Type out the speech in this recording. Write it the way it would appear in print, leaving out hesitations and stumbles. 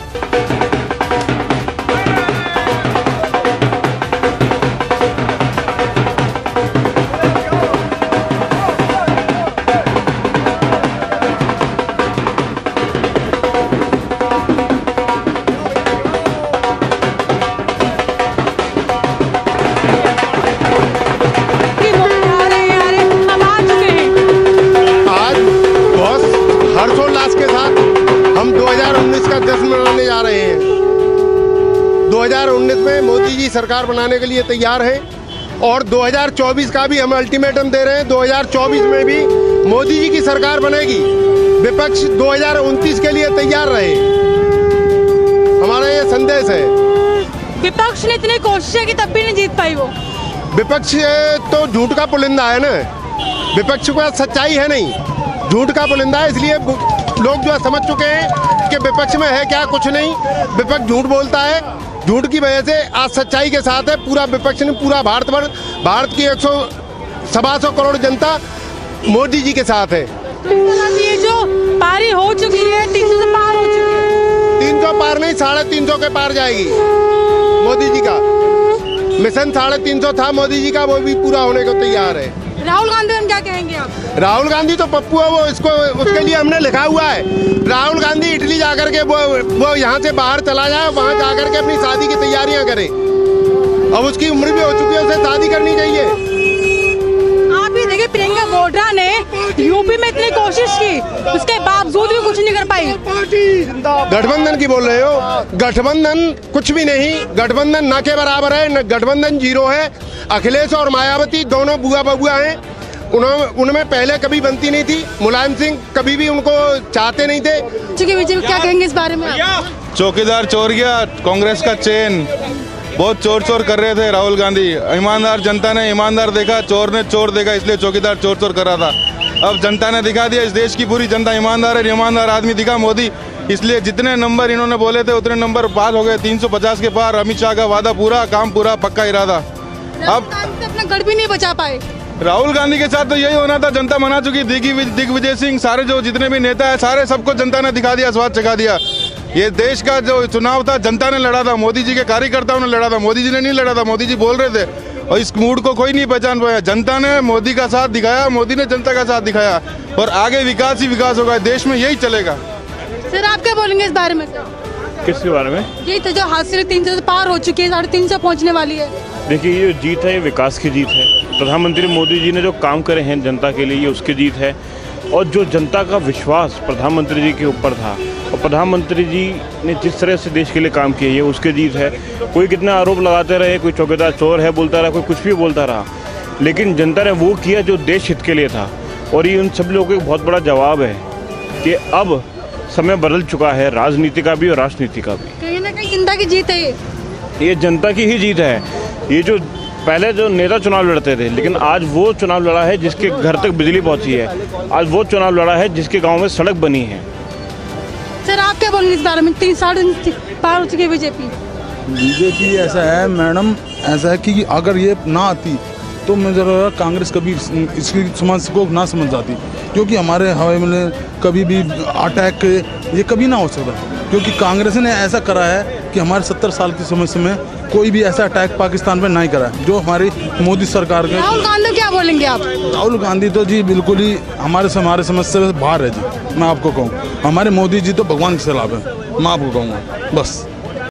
हम 2019 का जश्न मनाने जा रहे हैं। 2019 में मोदी जी सरकार बनाने के लिए तैयार हैं और 2024 का भी हम अल्टीमेटम दे रहे हैं। 2024 में भी मोदी जी की सरकार बनेगी। विपक्ष 2029 के लिए तैयार रहे, हमारा ये संदेश है। विपक्ष ने इतनी कोशिशें की तब भी नहीं जीत पाई वो। विपक्ष तो झूठ का पुलिंदा है ना, विपक्ष का सच्चाई है नहीं, झूठ का पुलिंदा है। इसलिए लोग जो है समझ चुके हैं कि विपक्ष में है क्या, कुछ नहीं। विपक्ष झूठ बोलता है, झूठ की वजह से आज सच्चाई के साथ है। पूरा विपक्ष ने, पूरा भारत की 100 करोड़ जनता मोदी जी के साथ है। ये जो पारी हो चुकी है 300 से पार हो चुकी है। 300 पार नहीं, 350 के पार जाएगी। मोदी जी का मिशन 350 था मोदी जी का, वो भी पूरा होने को तैयार है। राहुल गांधी हम क्या कहेंगे आप? राहुल गांधी तो पप्पू है, वो इसको उसके लिए हमने लिखा हुआ है। राहुल गांधी इटली जाकर के वो यहाँ से बाहर चला जाए, वहाँ जाकर के अपनी शादी की तैयारियां करे। अब उसकी उम्र भी हो चुकी है, उसे शादी करनी चाहिए। आप ही देखिए, प्रियंका वाड्रा ने यूपी में इतनी कोशिश की, उसके बावजूद भी कुछ नहीं कर पाई। गठबंधन की बोल रहे हो? गठबंधन कुछ भी नहीं, गठबंधन ना के बराबर है, गठबंधन जीरो है। अखिलेश और मायावती दोनों बुआ बबुआ हैं, उनमें पहले कभी बनती नहीं थी। मुलायम सिंह कभी भी उनको चाहते नहीं थे। बीजेपी क्या कहेंगे इस बारे में? चौकीदार चोर गया, कांग्रेस का चेन बहुत चोर कर रहे थे राहुल गांधी। ईमानदार जनता ने ईमानदार देखा, चोर ने चोर देखा, इसलिए चौकीदार चोर कर रहा था। अब जनता ने दिखा दिया, इस देश की पूरी जनता ईमानदार है। ईमानदार आदमी दिखा मोदी, इसलिए जितने नंबर इन्होंने बोले थे उतने नंबर पार हो गए। 350 के पार। अमित शाह का वादा पूरा, काम पूरा, पक्का इरादा। अब अपना गढ़ भी नहीं बचा पाए। राहुल गांधी के साथ तो यही होना था, जनता मना चुकी। दिग्विजय सिंह, सारे जो जितने भी नेता है, सारे सबको जनता ने दिखा दिया, स्वाद चखा दिया। ये देश का जो चुनाव था जनता ने लड़ा था, मोदी जी के कार्यकर्ताओं ने लड़ा था, मोदी जी ने नहीं लड़ा था। मोदी जी बोल रहे थे और इस मूड को कोई नहीं पहचान पाया। जनता ने मोदी का साथ दिखाया, मोदी ने जनता का साथ दिखाया और आगे विकास ही विकास होगा, देश में यही चलेगा। सर आप क्या बोलेंगे इस बारे में? किसके बारे में? ये तो जो हासिल 300 से पार हो चुकी है, 350 पहुंचने वाली है। देखिए, ये जीत है, ये विकास की जीत है। प्रधानमंत्री मोदी जी ने जो काम करे हैं जनता के लिए, ये उसकी जीत है। और जो जनता का विश्वास प्रधानमंत्री जी के ऊपर था और प्रधानमंत्री जी ने जिस तरह से देश के लिए काम किया, ये उसकी जीत है। कोई कितना आरोप लगाते रहे, कोई चौकीदार चोर है बोलता रहा, कोई कुछ भी बोलता रहा, लेकिन जनता ने वो किया जो देश हित के लिए था। और ये उन सब लोगों को एक बहुत बड़ा जवाब है कि अब समय बदल चुका है, राजनीति का भी और राजनीति का भी। कहीं ना कहीं जनता की जीत है ये जनता की ही जीत है। ये जो पहले जो नेता चुनाव लड़ते थे, लेकिन आज वो चुनाव लड़ा है जिसके घर तक बिजली पहुंची है। आज वो चुनाव लड़ा है जिसके गांव में सड़क बनी है। सर आप क्या बोलेंगे इस बारे में? 350 पार हो चुकी है बीजेपी। ऐसा है मैडम, ऐसा है कि अगर ये ना आती तो मुझे लग रहा कांग्रेस कभी इसकी समस्या को ना समझ जाती, क्योंकि हमारे हवाई में कभी भी अटैक ये कभी ना हो सकता, क्योंकि कांग्रेस ने ऐसा करा है कि हमारे 70 साल की समस्या में कोई भी ऐसा अटैक पाकिस्तान पे नहीं करा है जो हमारी मोदी सरकार के। राहुल गांधी क्या बोलेंगे आप? राहुल गांधी तो जी बिल्कुल ही हमारे समस्या से बाहर है जी। मैं आपको कहूँ, हमारे मोदी जी तो भगवान के खिलाफ है, मैं आपको कहूँगा बस।